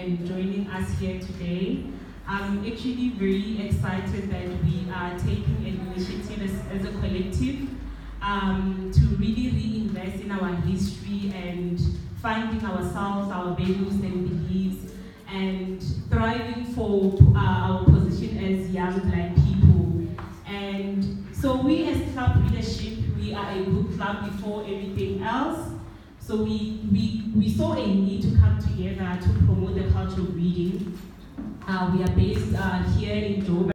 and joining us here today. I'm actually very excited that we are taking an initiative as a collective to really reinvest in our history and finding ourselves, our values and beliefs, and thriving for our position as young Black people. And so we as club leadership, we are a book club before everything else. So we saw a need to come together to promote the culture of reading. We are based here in Joburg.